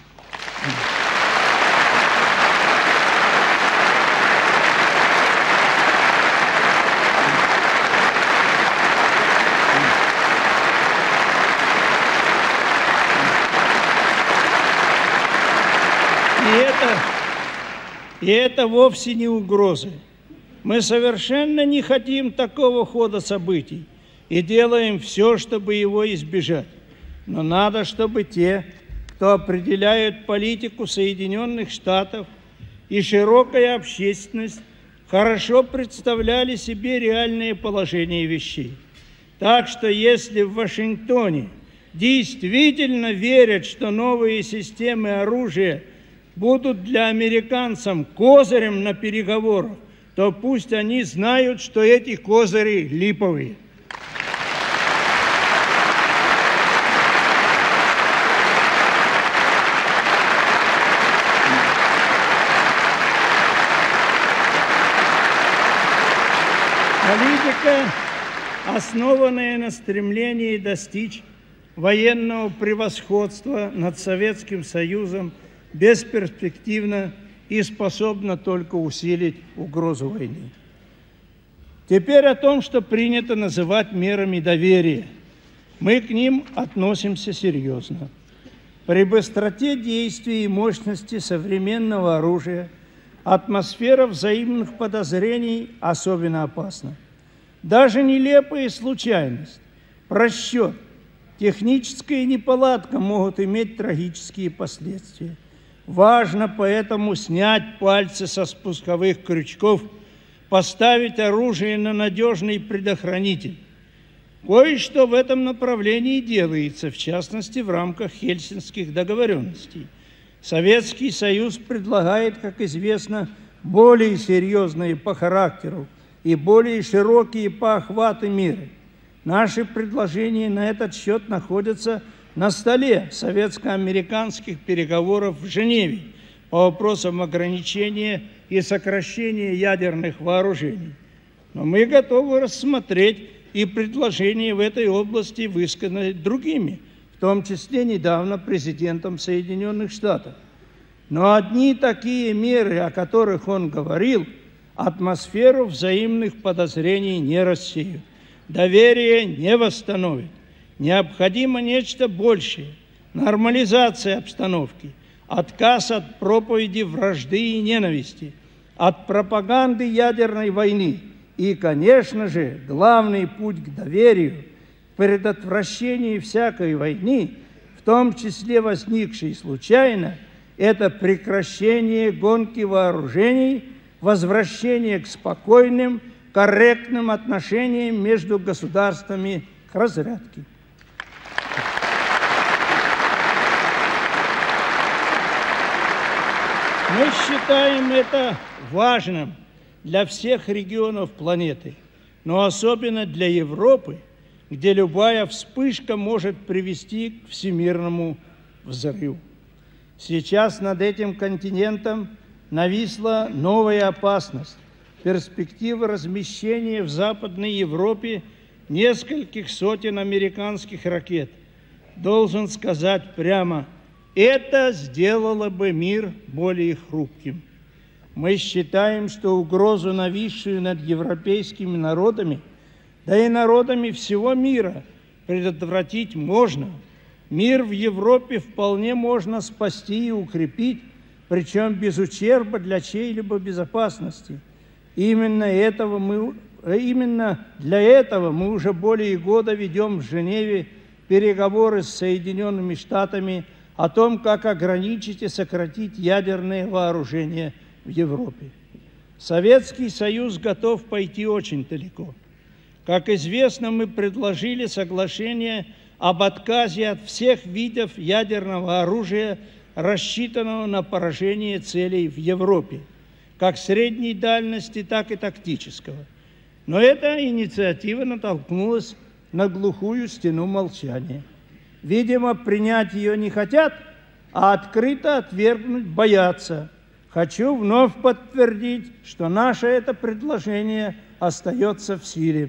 И это вовсе не угрозы. Мы совершенно не хотим такого хода событий и делаем все, чтобы его избежать. Но надо, чтобы те, кто определяет политику Соединенных Штатов, и широкая общественность хорошо представляли себе реальное положение вещей. Так что если в Вашингтоне действительно верят, что новые системы оружия будут для американцев козырем на переговорах, то пусть они знают, что эти козыри липовые. Политика, основанная на стремлении достичь военного превосходства над Советским Союзом, бесперспективна и способна только усилить угрозу войны. Теперь о том, что принято называть мерами доверия. Мы к ним относимся серьезно. При быстроте действий и мощности современного оружия атмосфера взаимных подозрений особенно опасна. Даже нелепая случайность, просчет, техническая неполадка могут иметь трагические последствия. Важно поэтому снять пальцы со спусковых крючков, поставить оружие на надежный предохранитель. Кое-что в этом направлении делается, в частности, в рамках Хельсинских договоренностей. Советский Союз предлагает, как известно, более серьезные по характеру и более широкие по охвату меры. Наши предложения на этот счет находятся на столе советско-американских переговоров в Женеве по вопросам ограничения и сокращения ядерных вооружений. Но мы готовы рассмотреть и предложения в этой области, высказанные другими, в том числе недавно президентом Соединенных Штатов. Но одни такие меры, о которых он говорил, атмосферу взаимных подозрений не рассеют, доверие не восстановит. Необходимо нечто большее, нормализация обстановки, отказ от проповеди вражды и ненависти, от пропаганды ядерной войны и, конечно же, главный путь к доверию, к предотвращению всякой войны, в том числе возникшей случайно, это прекращение гонки вооружений, возвращение к спокойным, корректным отношениям между государствами к разрядке. Мы считаем это важным для всех регионов планеты, но особенно для Европы, где любая вспышка может привести к всемирному взрыву. Сейчас над этим континентом нависла новая опасность – перспектива размещения в Западной Европе нескольких сотен американских ракет. Должен сказать прямо, это сделало бы мир более хрупким. Мы считаем, что угрозу, нависшую над европейскими народами, да и народами всего мира, предотвратить можно. Мир в Европе вполне можно спасти и укрепить, причем без ущерба для чьей-либо безопасности. Именно для этого мы уже более года ведем в Женеве переговоры с Соединенными Штатами о том, как ограничить и сократить ядерные вооружения в Европе. Советский Союз готов пойти очень далеко. Как известно, мы предложили соглашение об отказе от всех видов ядерного оружия, рассчитанного на поражение целей в Европе, как средней дальности, так и тактического. Но эта инициатива натолкнулась на глухую стену молчания. Видимо, принять ее не хотят, а открыто отвергнуть боятся. Хочу вновь подтвердить, что наше это предложение остается в силе.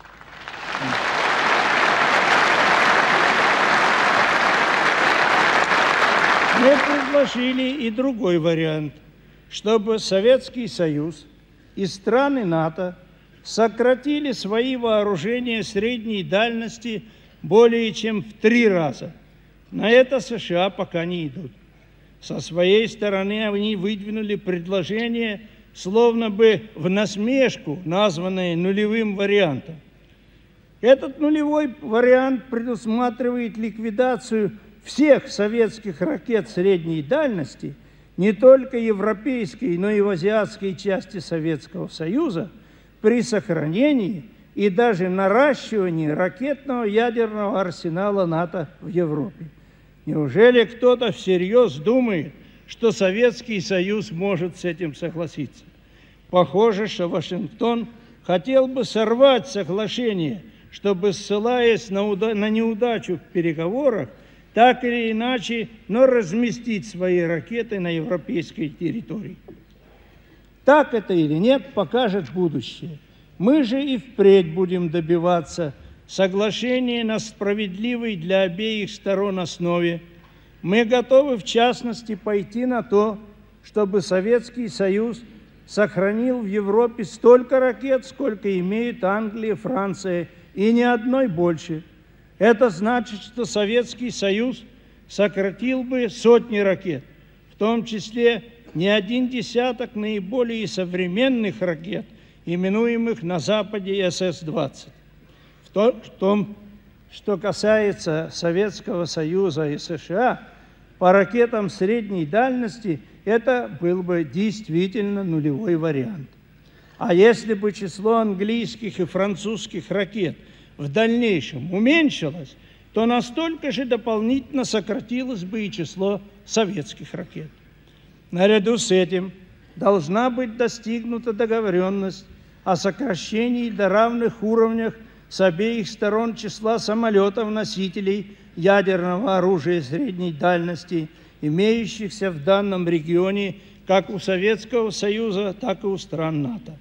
Мы предложили и другой вариант, чтобы Советский Союз и страны НАТО сократили свои вооружения средней дальности более чем в 3 раза. На это США пока не идут. Со своей стороны они выдвинули предложение, словно бы в насмешку, названное нулевым вариантом. Этот нулевой вариант предусматривает ликвидацию всех советских ракет средней дальности, не только европейской, но и в азиатской части Советского Союза, при сохранении и даже наращивании ракетного ядерного арсенала НАТО в Европе. Неужели кто-то всерьез думает, что Советский Союз может с этим согласиться? Похоже, что Вашингтон хотел бы сорвать соглашение, чтобы, ссылаясь на неудачу в переговорах, так или иначе, но разместить свои ракеты на европейской территории. Так это или нет, покажет будущее. Мы же и впредь будем добиваться соглашения на справедливой для обеих сторон основе. Мы готовы, в частности, пойти на то, чтобы Советский Союз сохранил в Европе столько ракет, сколько имеют Англия, Франция, и ни одной больше. Это значит, что Советский Союз сократил бы сотни ракет, в том числе не 1 десяток наиболее современных ракет, именуемых на Западе СС-20. В том, что касается Советского Союза и США, по ракетам средней дальности это был бы действительно нулевой вариант. А если бы число английских и французских ракет в дальнейшем уменьшилось, то настолько же дополнительно сократилось бы и число советских ракет. Наряду с этим должна быть достигнута договоренность о сокращении до равных уровнях с обеих сторон числа самолетов-носителей ядерного оружия средней дальности, имеющихся в данном регионе как у Советского Союза, так и у стран НАТО.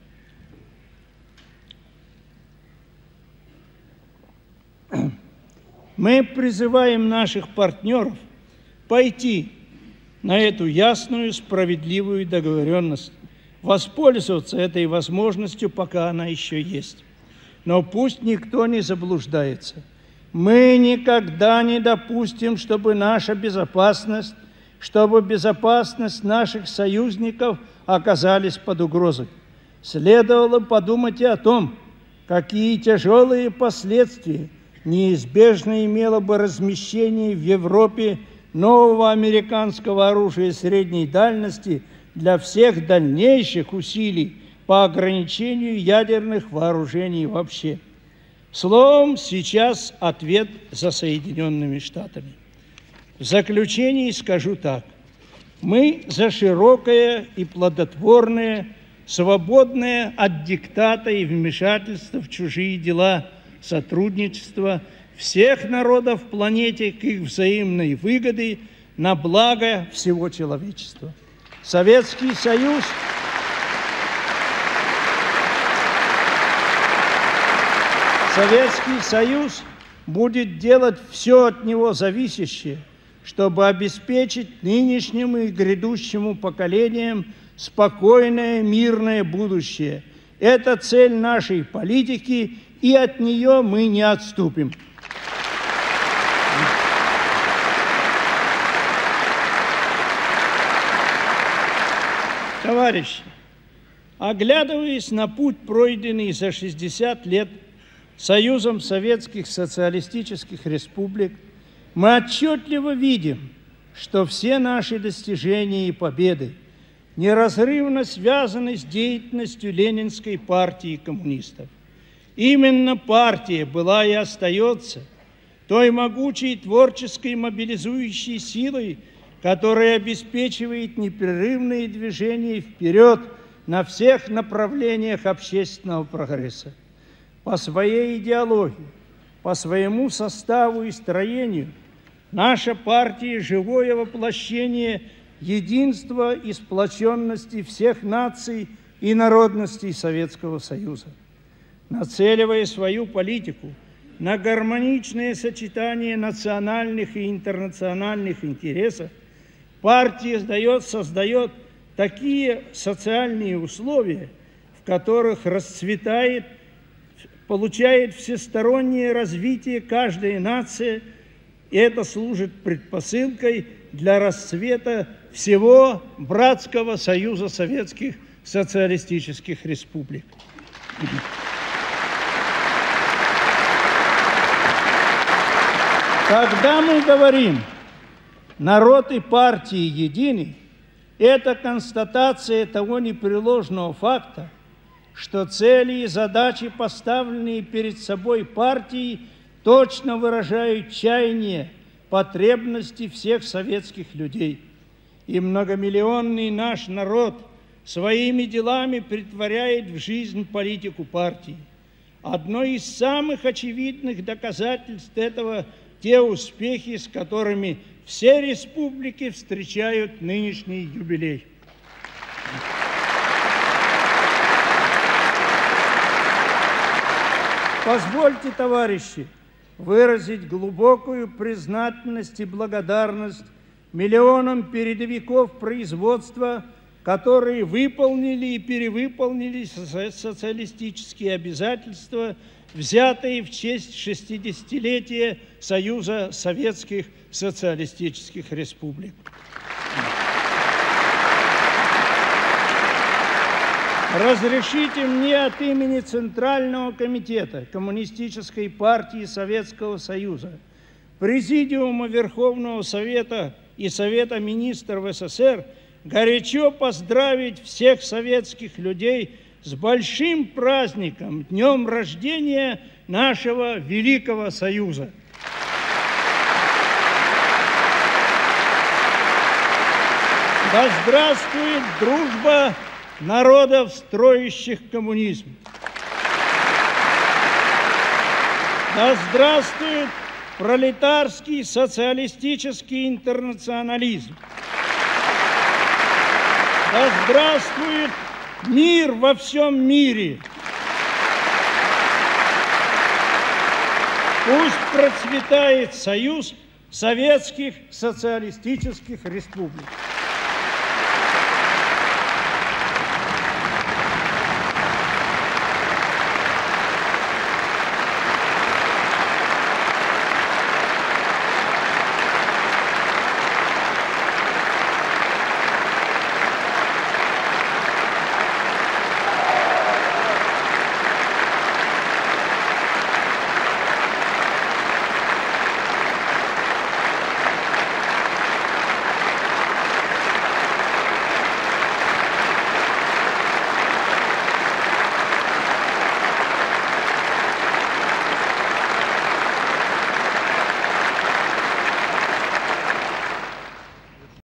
Мы призываем наших партнеров пойти на эту ясную, справедливую договоренность, воспользоваться этой возможностью, пока она еще есть. Но пусть никто не заблуждается. Мы никогда не допустим, чтобы наша безопасность, чтобы безопасность наших союзников оказались под угрозой. Следовало подумать и о том, какие тяжелые последствия неизбежно имело бы размещение в Европе нового американского оружия средней дальности для всех дальнейших усилий по ограничению ядерных вооружений вообще. Словом, сейчас ответ за Соединенными Штатами. В заключении скажу так. Мы за широкое и плодотворное, свободное от диктата и вмешательства в чужие дела сотрудничество всех народов планеты к их взаимной выгоде на благо всего человечества. Советский Союз будет делать все от него зависящее, чтобы обеспечить нынешнему и грядущему поколениям спокойное, мирное будущее. Это цель нашей политики, и от нее мы не отступим. товарищи, оглядываясь на путь, пройденный за 60 лет Союзом Советских Социалистических Республик, мы отчетливо видим, что все наши достижения и победы неразрывно связаны с деятельностью Ленинской партии коммунистов. Именно партия была и остается той могучей творческой мобилизующей силой, которая обеспечивает непрерывные движения вперед на всех направлениях общественного прогресса. По своей идеологии, по своему составу и строению наша партия – живое воплощение единства и сплоченности всех наций и народностей Советского Союза. Нацеливая свою политику на гармоничное сочетание национальных и интернациональных интересов, партия создает такие социальные условия, в которых расцветает, получает всестороннее развитие каждая нация, и это служит предпосылкой для расцвета всего братского союза Советских Социалистических Республик. Когда мы говорим «народ и партии едины», это констатация того непреложного факта, что цели и задачи, поставленные перед собой партией, точно выражают чаяния, потребности всех советских людей. И многомиллионный наш народ своими делами претворяет в жизнь политику партии. Одно из самых очевидных доказательств этого – те успехи, с которыми все республики встречают нынешний юбилей. Позвольте, товарищи, выразить глубокую признательность и благодарность миллионам передовиков производства, которые выполнили и перевыполнили социалистические обязательства, взятые в честь 60-летия Союза Советских Социалистических Республик. Разрешите мне от имени Центрального комитета Коммунистической партии Советского Союза, Президиума Верховного Совета и Совета Министров СССР горячо поздравить всех советских людей с большим праздником, днем рождения нашего великого Союза. Да здравствует дружба народов, строящих коммунизм! Да здравствует пролетарский социалистический интернационализм! Да здравствует мир во всем мире! Пусть процветает Союз Советских Социалистических Республик!